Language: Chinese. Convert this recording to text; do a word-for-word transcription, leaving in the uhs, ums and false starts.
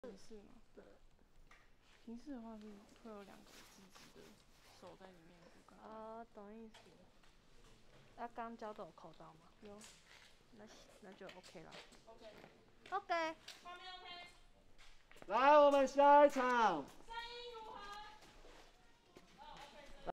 平视吗？对。平视的话是会有两个直直的手在里面。 哦，懂意思。那、啊、刚教的有扣到吗？ 有。 那那就 OK 了。 OK。 OK。 画面 OK。 来，我们下一场。